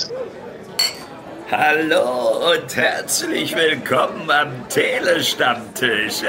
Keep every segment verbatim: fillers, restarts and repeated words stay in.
Hallo und herzlich willkommen am Telestammtisch.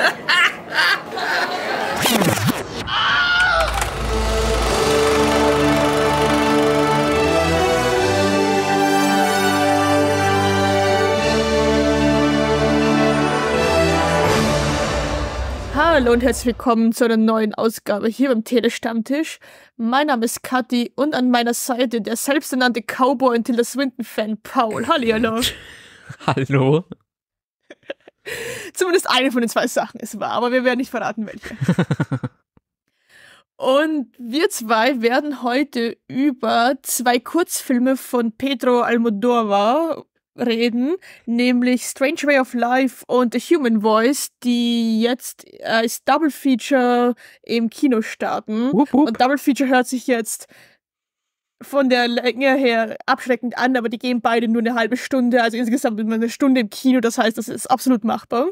Hallo und herzlich willkommen zu einer neuen Ausgabe hier beim Telestammtisch. Mein Name ist Kathi und an meiner Seite der selbsternannte Cowboy und Tilda Swinton-Fan Paul. Hallihallo. Hallo. Zumindest eine von den zwei Sachen ist wahr, aber wir werden nicht verraten, welche. Und wir zwei werden heute über zwei Kurzfilme von Pedro Almodóvar reden, nämlich Strange Way of Life und The Human Voice, die jetzt äh, als Double Feature im Kino starten. Wupp, wupp. Und Double Feature hört sich jetzt von der Länge her abschreckend an, aber die gehen beide nur eine halbe Stunde, also insgesamt immer eine Stunde im Kino, das heißt, das ist absolut machbar.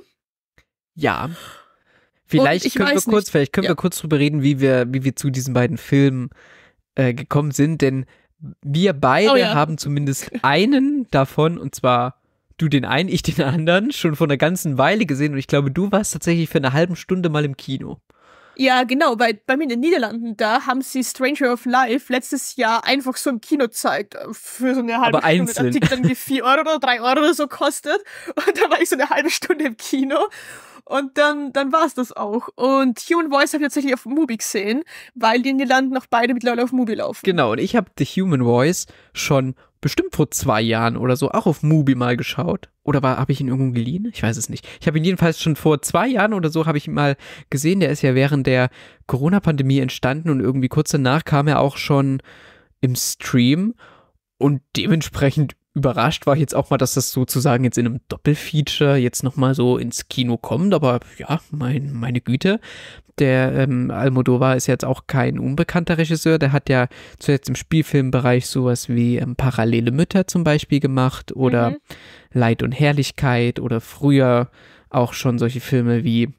Ja. Vielleicht ich können wir weiß kurz, nicht. vielleicht können Ja. wir kurz drüber reden, wie wir, wie wir zu diesen beiden Filmen äh, gekommen sind, denn wir beide Oh ja. haben zumindest einen davon, und zwar du den einen, ich den anderen, schon vor einer ganzen Weile gesehen, und ich glaube, du warst tatsächlich für eine halbe Stunde mal im Kino. Ja, genau, weil bei mir in den Niederlanden, da haben sie Stranger of Life letztes Jahr einfach so im Kino gezeigt. Für so eine halbe Aber Stunde. einzeln. Das Ticket irgendwie vier Euro oder drei Euro oder so kostet. Und da war ich so eine halbe Stunde im Kino. Und dann, dann war es das auch. Und Human Voice habe ich tatsächlich auf Mubi gesehen, weil die in den Niederlanden auch beide mittlerweile auf Mubi laufen. Genau, und ich habe The Human Voice schon bestimmt vor zwei Jahren oder so auch auf Mubi mal geschaut. Oder war habe ich ihn irgendwo geliehen? Ich weiß es nicht. Ich habe ihn jedenfalls schon vor zwei Jahren oder so habe ich ihn mal gesehen. Der ist ja während der Corona-Pandemie entstanden und irgendwie kurz danach kam er auch schon im Stream. Und dementsprechend überrascht war ich jetzt auch mal, dass das sozusagen jetzt in einem Doppelfeature jetzt nochmal so ins Kino kommt. Aber ja, mein, meine Güte. Der ähm, Almodóvar ist jetzt auch kein unbekannter Regisseur. Der hat ja zuletzt im Spielfilmbereich sowas wie ähm, Parallele Mütter zum Beispiel gemacht oder Mhm. Leid und Herrlichkeit oder früher auch schon solche Filme wie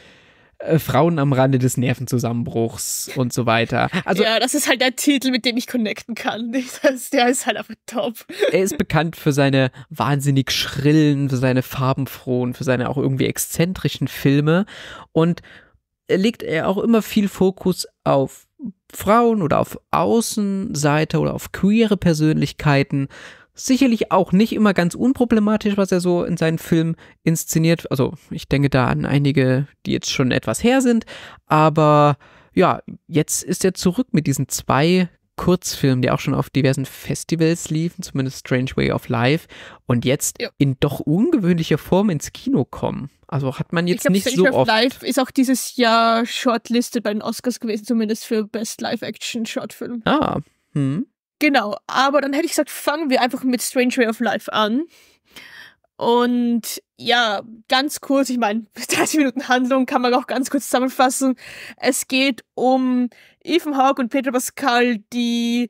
äh, Frauen am Rande des Nervenzusammenbruchs und so weiter. Also ja, das ist halt der Titel, mit dem ich connecten kann. Das, der ist halt einfach top. er ist bekannt für seine wahnsinnig schrillen, für seine farbenfrohen, für seine auch irgendwie exzentrischen Filme, und er legt er auch immer viel Fokus auf Frauen oder auf Außenseiter oder auf queere Persönlichkeiten. Sicherlich auch nicht immer ganz unproblematisch, was er so in seinen Filmen inszeniert. Also ich denke da an einige, die jetzt schon etwas her sind. Aber ja, jetzt ist er zurück mit diesen zwei Kurzfilmen, die auch schon auf diversen Festivals liefen, zumindest Strange Way of Life, und jetzt Ja. in doch ungewöhnlicher Form ins Kino kommen. Also hat man Ich jetzt glaube, nicht Strange so of oft. Life ist auch dieses Jahr shortlisted bei den Oscars gewesen, zumindest für Best Live-Action-Shortfilm. Ah, hm. Genau, aber dann hätte ich gesagt, fangen wir einfach mit Strange Way of Life an. Und ja, ganz kurz, ich meine, dreißig Minuten Handlung kann man auch ganz kurz zusammenfassen. Es geht um Ethan Hawke und Pedro Pascal, die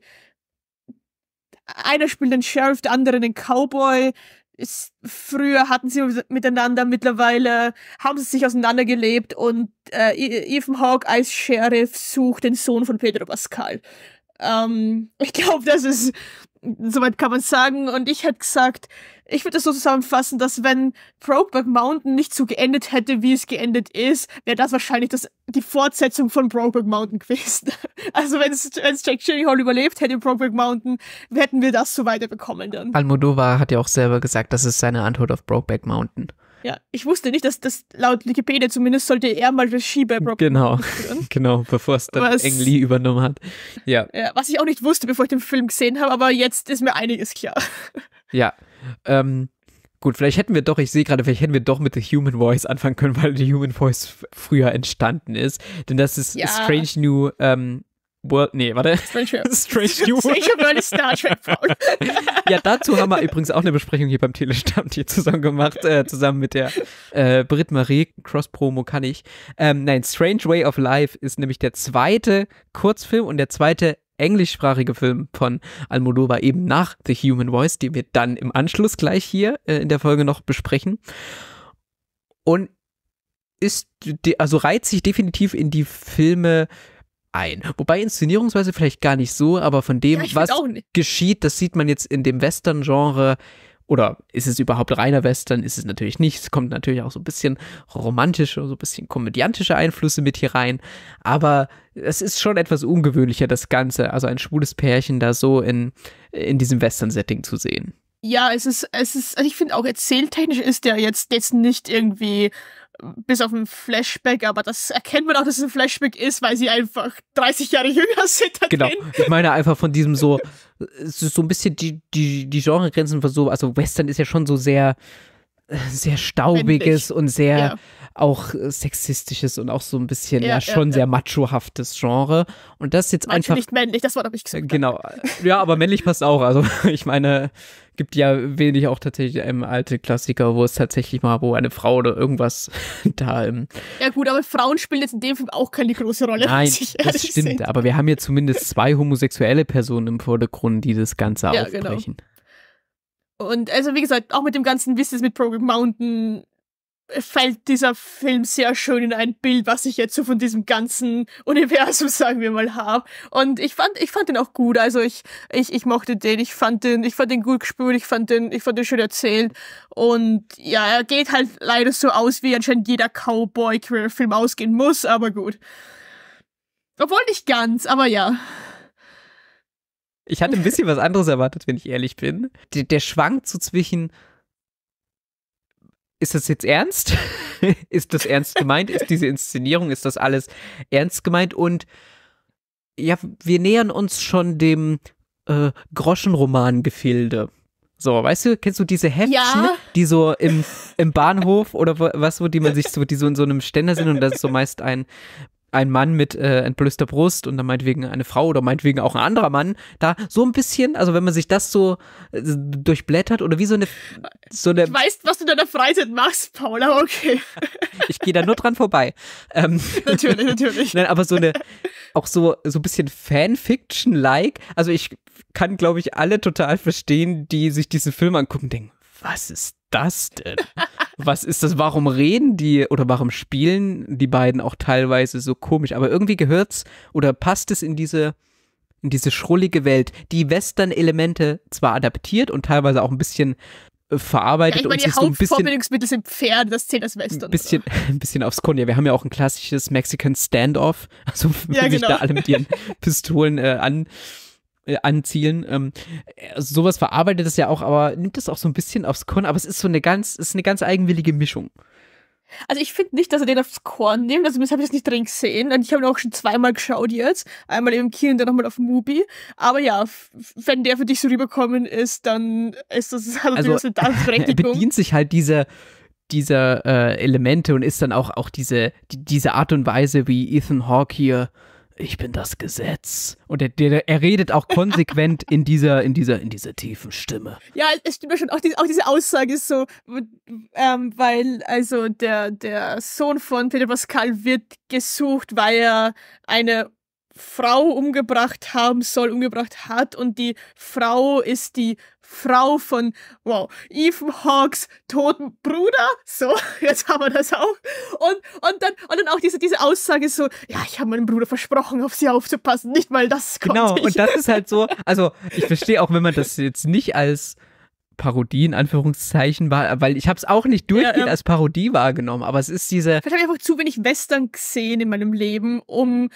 einer spielt den Sheriff, der andere den Cowboy. Ist, früher hatten sie miteinander, mittlerweile haben sie sich auseinandergelebt und äh, Ethan Hawke als Sheriff sucht den Sohn von Pedro Pascal. Ähm, ich glaube, das ist, soweit kann man sagen. Und ich hätte gesagt, ich würde das so zusammenfassen, dass wenn Brokeback Mountain nicht so geendet hätte, wie es geendet ist, wäre das wahrscheinlich das, die Fortsetzung von Brokeback Mountain gewesen. Also wenn es Jack Gyllenhaal überlebt hätte in Brokeback Mountain, hätten wir das so weiterbekommen dann. Almodóvar hat ja auch selber gesagt, das ist seine Antwort auf Brokeback Mountain. Ja, ich wusste nicht, dass das laut Wikipedia zumindest sollte er mal Regie bei Brokeback Genau, Mountain führen. genau, bevor es dann Was- Ang Lee übernommen hat. Ja, Ja, was ich auch nicht wusste, bevor ich den Film gesehen habe, aber jetzt ist mir einiges klar. ja. Ähm, gut, vielleicht hätten wir doch, ich sehe gerade, vielleicht hätten wir doch mit The Human Voice anfangen können, weil The Human Voice f- früher entstanden ist. Denn das ist Ja. Strange New ähm, World, nee, warte. Strange Strange New World. Stranger World ist Star Trek, Paul. Ja, dazu haben wir übrigens auch eine Besprechung hier beim Telestammtisch zusammen gemacht, äh, zusammen mit der äh, Brit Marie. Cross-Promo kann ich. Ähm, nein, Strange Way of Life ist nämlich der zweite Kurzfilm und der zweite englischsprachige Film von Almodóvar, eben nach The Human Voice, den wir dann im Anschluss gleich hier äh, in der Folge noch besprechen. Und ist, de- also reiht sich definitiv in die Filme ein. Wobei inszenierungsweise vielleicht gar nicht so, aber von dem, Ja, was auch nicht. geschieht, das sieht man jetzt in dem Western-Genre. Oder ist es überhaupt reiner Western? Ist es natürlich nicht. Es kommt natürlich auch so ein bisschen romantische, so ein bisschen komödiantische Einflüsse mit hier rein. Aber es ist schon etwas ungewöhnlicher, das Ganze. Also ein schwules Pärchen da so in, in diesem Western-Setting zu sehen. Ja, es ist, es ist, also ich finde auch erzähltechnisch ist der jetzt, jetzt nicht irgendwie bis auf ein Flashback, aber das erkennt man auch, dass es ein Flashback ist, weil sie einfach dreißig Jahre jünger sind. Da Genau, drin. ich meine einfach von diesem so, es ist so ein bisschen die, die, die Genregrenzen von so, also Western ist ja schon so sehr, sehr staubiges Männlich. und sehr Ja. auch sexistisches und auch so ein bisschen, ja, Ja, schon ja, sehr ja. machohaftes Genre. Und das jetzt Manche einfach. nicht männlich, das Wort habe ich gesagt. Genau, ja, aber männlich passt auch. Also ich meine, gibt ja wenig auch tatsächlich ähm, alte Klassiker, wo es tatsächlich mal, wo eine Frau oder irgendwas da im. Ja gut, aber Frauen spielen jetzt in dem Film auch keine große Rolle. Nein, muss ich das ehrlich stimmt. sehen. Aber wir haben hier zumindest zwei homosexuelle Personen im Vordergrund, die das Ganze Ja, genau. aufbrechen. Und also wie gesagt, auch mit dem ganzen Business mit Brokeback Mountain fällt dieser Film sehr schön in ein Bild, was ich jetzt so von diesem ganzen Universum, sagen wir mal, habe. Und ich fand, ich fand den auch gut. Also ich, ich, ich mochte den. Ich fand den, ich fand den gut gespielt. Ich fand den, ich fand den schön erzählt. Und ja, er geht halt leider so aus, wie anscheinend jeder Cowboy-Queer-Film ausgehen muss. Aber gut. Obwohl nicht ganz, aber ja. Ich hatte ein bisschen was anderes erwartet, wenn ich ehrlich bin. Der, der schwankt so zwischen, ist das jetzt ernst? Ist das ernst gemeint? Ist diese Inszenierung, ist das alles ernst gemeint? Und ja, wir nähern uns schon dem äh, Groschenroman-Gefilde. So, weißt du, kennst du diese Heftchen, Ja. die so im, im Bahnhof oder wo- was, wo die man sich so, die so in so einem Ständer sind und das ist so meist ein ein Mann mit äh, entblößter Brust und dann meinetwegen eine Frau oder meinetwegen auch ein anderer Mann, da so ein bisschen, also wenn man sich das so äh, durchblättert oder wie so eine, so eine, Ich weiß, was du in deiner Freizeit machst, Paula, okay. ich gehe da nur dran vorbei. Ähm, Natürlich, natürlich. Nein, aber so eine, auch so, so ein bisschen Fanfiction-like, also ich kann, glaube ich, alle total verstehen, die sich diesen Film angucken und denken, was ist das denn? Was ist das? Warum reden die oder warum spielen die beiden auch teilweise so komisch? Aber irgendwie gehört's oder passt es in diese, in diese schrullige Welt, die Western-Elemente zwar adaptiert und teilweise auch ein bisschen äh, Ja, verarbeitet ich meine, und die sich so ein bisschen, Hauptvorbildungsmittel sind Pferde, das zählt als Western. ein bisschen, ein bisschen aufs Korn. Ja, wir haben ja auch ein klassisches Mexican Standoff, also Ja, wenn sich genau. da alle mit ihren Pistolen äh, an äh, anzielen. Ähm, äh, sowas verarbeitet es ja auch, aber nimmt es auch so ein bisschen aufs Korn, aber es ist so eine ganz, es ist eine ganz eigenwillige Mischung. Also ich finde nicht, dass er den aufs Korn nimmt, also das habe ich jetzt nicht drin gesehen. Und ich habe ihn auch schon zweimal geschaut jetzt. Einmal im Kino und dann nochmal auf Mubi. Aber ja, f- wenn der für dich so rüberkommen ist, dann ist das hat Also, natürlich eine Er Daseinsberechtigung. bedient sich halt dieser dieser äh, Elemente und ist dann auch, auch diese, die, diese Art und Weise, wie Ethan Hawke hier, ich bin das Gesetz. Und er, der, er redet auch konsequent in dieser, in dieser, in dieser tiefen Stimme. Ja, es stimmt ja schon. Auch, die, auch diese Aussage ist so, ähm, weil also der, der Sohn von Pedro Pascal wird gesucht, weil er eine Frau umgebracht haben soll, umgebracht hat und die Frau ist die Frau von, wow, Ethan Hawkes toten Bruder. So, jetzt haben wir das auch. Und, und, dann, und dann auch diese, diese Aussage so, ja, ich habe meinem Bruder versprochen, auf sie aufzupassen, nicht mal das konnte Genau, ich. und das ist halt so, also ich verstehe auch, wenn man das jetzt nicht als Parodie in Anführungszeichen war, weil ich habe es auch nicht durchgehend Ja, ja. als Parodie wahrgenommen, aber es ist diese, Vielleicht habe ich einfach zu wenig Western gesehen in meinem Leben, um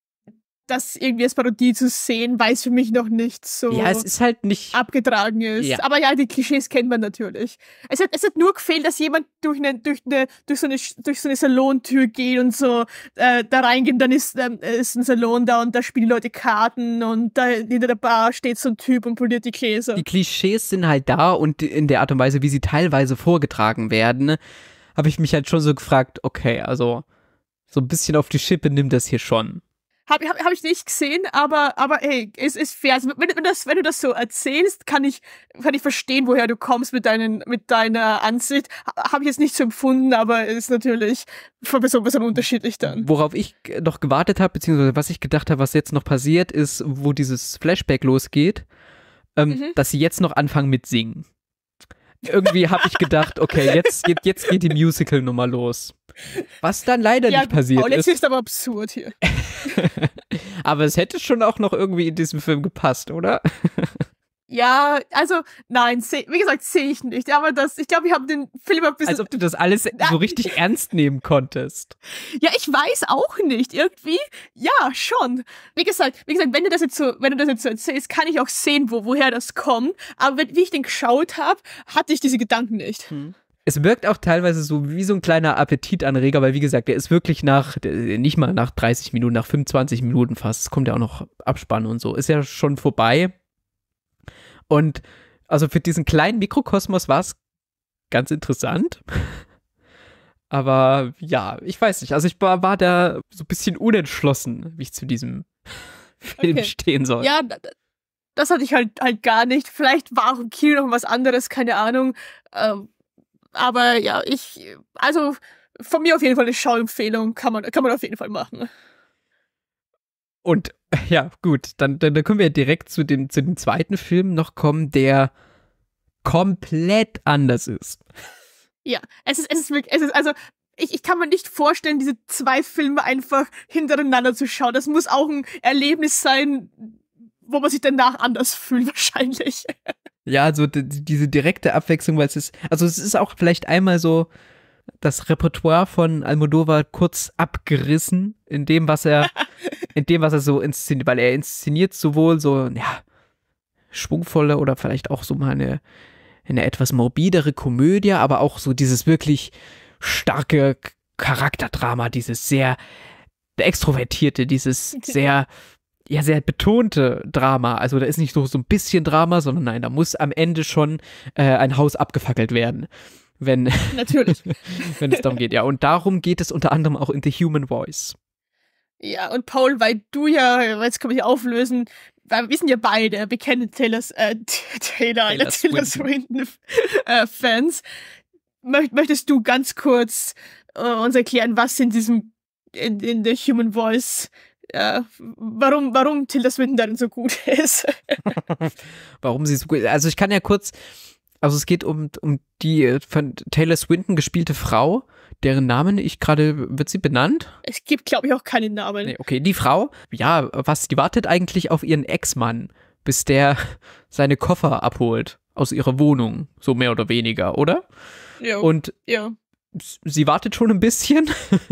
das irgendwie als Parodie zu sehen, weil es für mich noch nicht so ja, es ist halt nicht, abgetragen ist. Ja. Aber ja, die Klischees kennt man natürlich. Es hat, es hat nur gefehlt, dass jemand durch eine, durch eine, durch so eine, durch so eine Salontür geht und so äh, da reingeht, dann ist, ähm, ist ein Salon da und da spielen Leute Karten und da hinter der Bar steht so ein Typ und poliert die Gläser. die Klischees sind halt da und in der Art und Weise, wie sie teilweise vorgetragen werden, habe ich mich halt schon so gefragt, okay, also so ein bisschen auf die Schippe nimmt das hier schon. Habe hab, hab ich nicht gesehen, aber, aber hey, es ist fair. Also, wenn, wenn, das, wenn du das so erzählst, kann ich, kann ich verstehen, woher du kommst mit, deinen, mit deiner Ansicht. Ha- Habe ich jetzt nicht so empfunden, aber ist natürlich von Person zu Person unterschiedlich dann. Worauf ich g- noch gewartet habe, beziehungsweise was ich gedacht habe, was jetzt noch passiert, ist, wo dieses Flashback losgeht, ähm, Mhm. dass sie jetzt noch anfangen mit Singen. irgendwie habe ich gedacht, okay, jetzt, jetzt, jetzt geht die Musical-Nummer los. Was dann leider ja, nicht passiert Paul, jetzt ist. ist aber absurd hier. Aber es hätte schon auch noch irgendwie in diesem Film gepasst, oder? Ja, also, nein, seh, wie gesagt, sehe ich nicht. Aber das, ich glaube, ich habe den Film ein bisschen... Als ob du das alles so richtig ernst nehmen konntest. Ja, ich weiß auch nicht. Irgendwie, ja, schon. Wie gesagt, wie gesagt, wenn du das jetzt so, wenn du das jetzt so erzählst, kann ich auch sehen, wo, woher das kommt. Aber wenn, wie ich den geschaut habe, hatte ich diese Gedanken nicht. Hm. Es wirkt auch teilweise so wie so ein kleiner Appetitanreger, weil wie gesagt, der ist wirklich nach, nicht mal nach dreißig Minuten, nach fünfundzwanzig Minuten fast, es kommt ja auch noch Abspann und so, ist ja schon vorbei. Und also für diesen kleinen Mikrokosmos war es ganz interessant. Aber ja, ich weiß nicht. Also ich war, war da so ein bisschen unentschlossen, wie ich zu diesem Film Okay. stehen soll. Ja, das hatte ich halt halt gar nicht. Vielleicht war auch im Kino noch was anderes, keine Ahnung. Ähm, aber ja, ich, also von mir auf jeden Fall eine Schauempfehlung, kann man, kann man auf jeden Fall machen. Und ja, gut, dann, dann, dann können wir direkt zu dem, zu dem zweiten Film noch kommen, der komplett anders ist. Ja, es ist, es ist wirklich, es ist, also, ich, ich kann mir nicht vorstellen, diese zwei Filme einfach hintereinander zu schauen. Das muss auch ein Erlebnis sein, wo man sich danach anders fühlt, wahrscheinlich. Ja, also d- diese direkte Abwechslung, weil es ist, also es ist auch vielleicht einmal so das Repertoire von Almodóvar kurz abgerissen in dem, was er, in dem, was er so inszeniert, weil er inszeniert sowohl so, ja, schwungvolle oder vielleicht auch so mal eine, eine etwas morbidere Komödie, aber auch so dieses wirklich starke Charakterdrama, dieses sehr extrovertierte, dieses sehr, ja, sehr betonte Drama. Also da ist nicht so, so ein bisschen Drama, sondern nein, da muss am Ende schon äh, ein Haus abgefackelt werden. Wenn, Natürlich. wenn es darum geht, ja. Und darum geht es unter anderem auch in The Human Voice. Ja, und Paul, weil du ja, jetzt kann ich auflösen, weil wir sind ja beide bekannte Taylors, äh, Taylor, Taylor Taylor Swinton äh, Fans. Möcht, möchtest du ganz kurz äh, uns erklären, was in diesem, in, in The Human Voice, äh, warum, warum Tilda Swinton darin so gut ist? Warum sie so gut, also ich kann ja kurz, also es geht um, um die von Taylor Swinton gespielte Frau, deren Namen ich gerade, wird sie benannt? Es gibt, glaube ich, auch keinen Namen. Nee, okay, die Frau, ja, was, die wartet eigentlich auf ihren Ex-Mann, bis der seine Koffer abholt aus ihrer Wohnung, so mehr oder weniger, oder? Ja. Und ja. sie wartet schon ein bisschen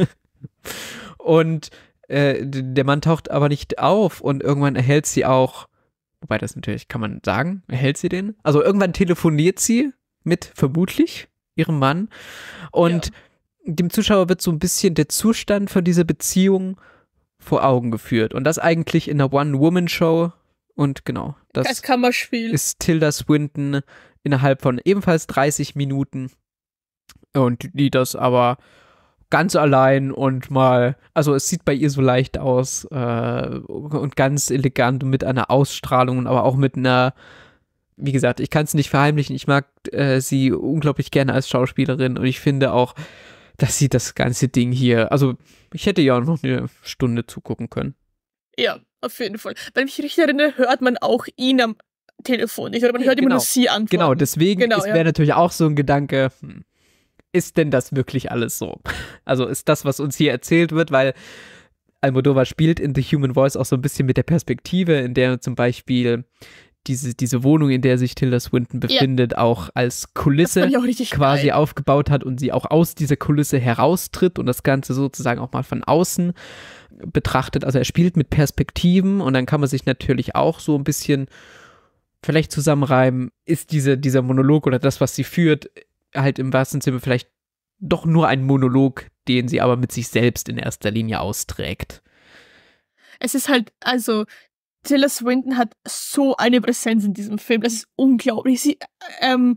und äh, der Mann taucht aber nicht auf und irgendwann erhält sie auch, wobei das natürlich, kann man sagen, erhält sie den? Also irgendwann telefoniert sie mit, vermutlich, ihrem Mann und Ja. dem Zuschauer wird so ein bisschen der Zustand von dieser Beziehung vor Augen geführt und das eigentlich in einer One-Woman-Show und genau, Als das Kammerspiel. ist Tilda Swinton innerhalb von ebenfalls dreißig Minuten und die das aber ganz allein und mal, also es sieht bei ihr so leicht aus äh, und ganz elegant und mit einer Ausstrahlung, aber auch mit einer, wie gesagt, ich kann es nicht verheimlichen, ich mag äh, sie unglaublich gerne als Schauspielerin und ich finde auch, dass sie das ganze Ding hier, also ich hätte ja auch noch eine Stunde zugucken können. Ja, auf jeden Fall. Wenn ich mich richtig erinnere, hört man auch ihn am Telefon nicht, oder man hört Genau. immer nur sie antworten. Genau, deswegen Genau, ist- ja. wäre natürlich auch so ein Gedanke, hm, ist denn das wirklich alles so? Also ist das, was uns hier erzählt wird, weil Almodóvar spielt in The Human Voice auch so ein bisschen mit der Perspektive, in der zum Beispiel diese, diese Wohnung, in der sich Tilda Swinton befindet, auch als Das Kulisse fand ich auch richtig quasi geil. aufgebaut hat und sie auch aus dieser Kulisse heraustritt und das Ganze sozusagen auch mal von außen betrachtet. Also er spielt mit Perspektiven und dann kann man sich natürlich auch so ein bisschen vielleicht zusammenreimen, ist diese, dieser Monolog oder das, was sie führt, halt im wahrsten Sinne vielleicht doch nur ein Monolog, den sie aber mit sich selbst in erster Linie austrägt. Es ist halt, also, Tilda Swinton hat so eine Präsenz in diesem Film, das ist unglaublich. Sie ähm,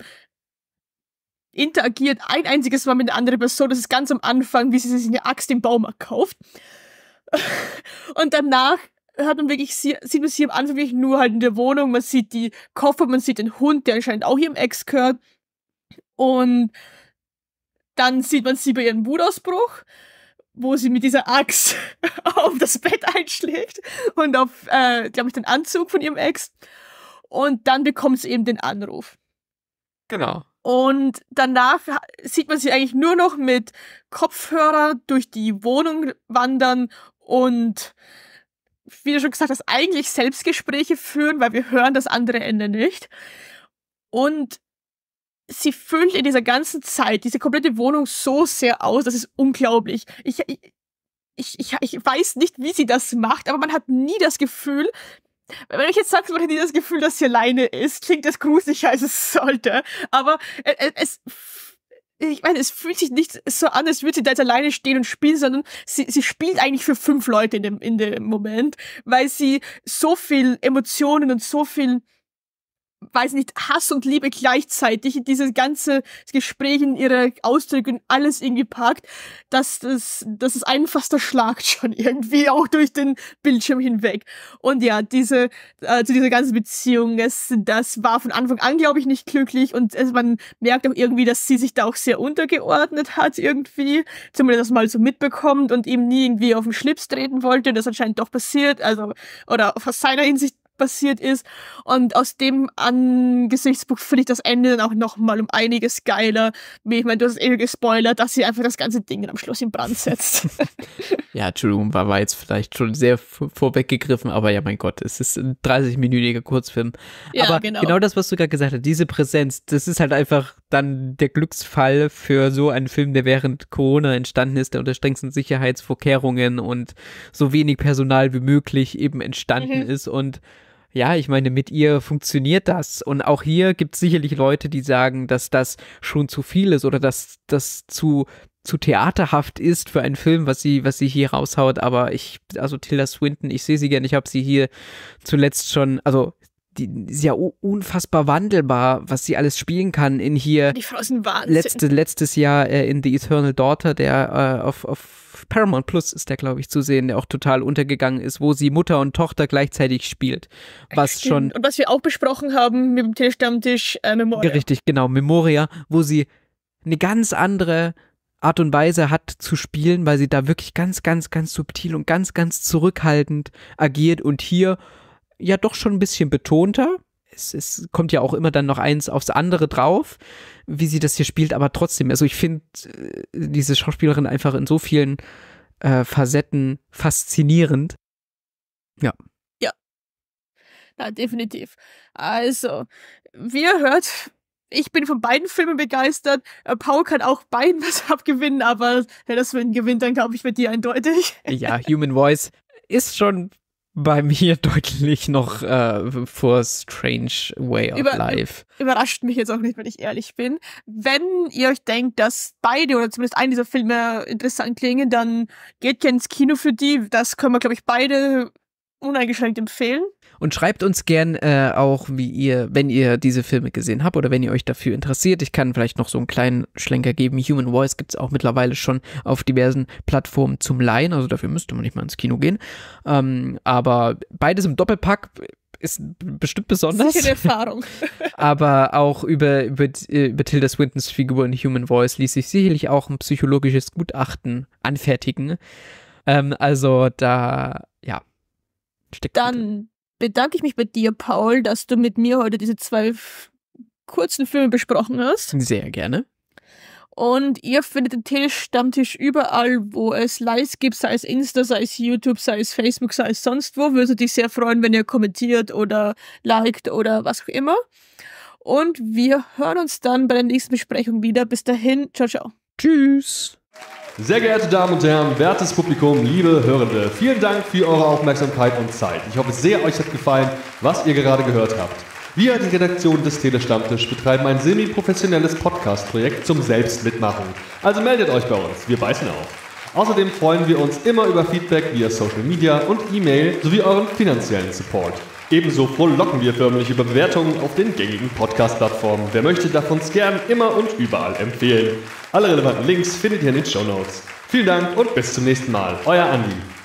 interagiert ein einziges Mal mit einer anderen Person, das ist ganz am Anfang, wie sie sich eine Axt im Baumarkt kauft. Und danach hört man wirklich, sie, sieht man sie am Anfang wirklich nur halt in der Wohnung, man sieht die Koffer, man sieht den Hund, der anscheinend auch ihrem Ex gehört. Und dann sieht man sie bei ihrem Wutausbruch, wo sie mit dieser Axt auf das Bett einschlägt und auf, äh, glaube ich, den Anzug von ihrem Ex. Und dann bekommt sie eben den Anruf. Genau. Und danach sieht man sie eigentlich nur noch mit Kopfhörer durch die Wohnung wandern und, wie du schon gesagt hast, eigentlich Selbstgespräche führen, weil wir hören das andere Ende nicht. Und sie füllt in dieser ganzen Zeit diese komplette Wohnung so sehr aus, das ist unglaublich. Ich, ich, ich, ich, ich weiß nicht, wie sie das macht, aber man hat nie das Gefühl, wenn ich jetzt sage, man hat nie das Gefühl, dass sie alleine ist, klingt das gruseliger, als es sollte. Aber es, ich meine, es fühlt sich nicht so an, als würde sie da jetzt alleine stehen und spielen, sondern sie, sie spielt eigentlich für fünf Leute in dem, in dem Moment, weil sie so viel Emotionen und so viel, weiß nicht, Hass und Liebe gleichzeitig in dieses ganze Gespräch, in ihre Ausdrücke und alles irgendwie packt, dass das, dass es einen fast erschlagt schon irgendwie, auch durch den Bildschirm hinweg. Und ja, diese, äh, zu dieser ganzen Beziehung, es, das war von Anfang an, glaube ich, nicht glücklich und es, man merkt auch irgendwie, dass sie sich da auch sehr untergeordnet hat irgendwie, zumindest das mal so mitbekommt und ihm nie irgendwie auf den Schlips treten wollte, das anscheinend doch passiert, also, oder aus seiner Hinsicht passiert ist. Und aus dem Angesichtspunkt finde ich das Ende dann auch nochmal um einiges geiler. Ich meine, du hast eh gespoilert, dass sie einfach das ganze Ding dann am Schluss in Brand setzt. Ja, Entschuldigung, war, war jetzt vielleicht schon sehr v- vorweggegriffen, aber ja, mein Gott, es ist ein dreißig-minütiger Kurzfilm. Ja, aber genau. genau das, was du gerade gesagt hast, diese Präsenz, das ist halt einfach dann der Glücksfall für so einen Film, der während Corona entstanden ist, der unter strengsten Sicherheitsvorkehrungen und so wenig Personal wie möglich eben entstanden Mhm. ist und ja, ich meine, mit ihr funktioniert das. Und auch hier gibt es sicherlich Leute, die sagen, dass das schon zu viel ist oder dass das zu, zu theaterhaft ist für einen Film, was sie, was sie hier raushaut. Aber ich, also Tilda Swinton, ich sehe sie gerne. Ich habe sie hier zuletzt schon, also die, die ist ja unfassbar wandelbar, was sie alles spielen kann in hier. Die Frau ist ein Wahnsinn. Letzte, letztes Jahr äh, in The Eternal Daughter, der äh, auf, auf Paramount Plus ist der, glaube ich, zu sehen, der auch total untergegangen ist, wo sie Mutter und Tochter gleichzeitig spielt. Was Stimmt. schon. Und was wir auch besprochen haben mit dem Telestammtisch, äh, Memoria. Richtig, genau, Memoria, wo sie eine ganz andere Art und Weise hat zu spielen, weil sie da wirklich ganz, ganz, ganz subtil und ganz, ganz zurückhaltend agiert und hier ja doch schon ein bisschen betonter. Es, es kommt ja auch immer dann noch eins aufs andere drauf, wie sie das hier spielt, aber trotzdem, also ich finde äh, diese Schauspielerin einfach in so vielen äh, Facetten faszinierend. Ja. Ja. Na, definitiv. Also, wie ihr hört, ich bin von beiden Filmen begeistert. Äh, Paul kann auch beiden was abgewinnen, aber wenn das gewinnt, dann glaube ich mit dir eindeutig. Ja, Human Voice ist schon bei mir deutlich noch äh, vor Strange Way of Über- Life. Überrascht mich jetzt auch nicht, wenn ich ehrlich bin. Wenn ihr euch denkt, dass beide oder zumindest einen dieser Filme interessant klingen, dann geht gerne ins Kino für die. Das können wir, glaube ich, beide uneingeschränkt empfehlen. Und schreibt uns gern äh, auch, wie ihr, wenn ihr diese Filme gesehen habt oder wenn ihr euch dafür interessiert. Ich kann vielleicht noch so einen kleinen Schlenker geben. Human Voice gibt es auch mittlerweile schon auf diversen Plattformen zum Leihen. Also dafür müsste man nicht mal ins Kino gehen. Ähm, aber beides im Doppelpack ist bestimmt besonders. Sicher eine Erfahrung. Aber auch über, über, über Tilda Swintons Figur in Human Voice ließ sich sicherlich auch ein psychologisches Gutachten anfertigen. Ähm, also da, ja. Steckt Dann bedanke ich mich bei dir, Paul, dass du mit mir heute diese zwei f- kurzen Filme besprochen hast. sehr gerne. Und ihr findet den Telestammtisch überall, wo es Likes gibt, sei es Insta, sei es YouTube, sei es Facebook, sei es sonst wo. Würde dich sehr freuen, wenn ihr kommentiert oder liked oder was auch immer. Und wir hören uns dann bei der nächsten Besprechung wieder. Bis dahin, ciao, ciao. Tschüss. Sehr geehrte Damen und Herren, wertes Publikum, liebe Hörende, vielen Dank für eure Aufmerksamkeit und Zeit. Ich hoffe sehr, euch hat gefallen, was ihr gerade gehört habt. Wir, die Redaktion des Telestammtisch, betreiben ein semi-professionelles Podcast-Projekt zum Selbstmitmachen. Also meldet euch bei uns, wir beißen auf. Außerdem freuen wir uns immer über Feedback via Social Media und E-Mail sowie euren finanziellen Support. Ebenso frohlocken wir förmlich über Bewertungen auf den gängigen Podcast-Plattformen. Wer möchte, darf uns gern immer und überall empfehlen. Alle relevanten Links findet ihr in den Shownotes. Vielen Dank und bis zum nächsten Mal. Euer Andi.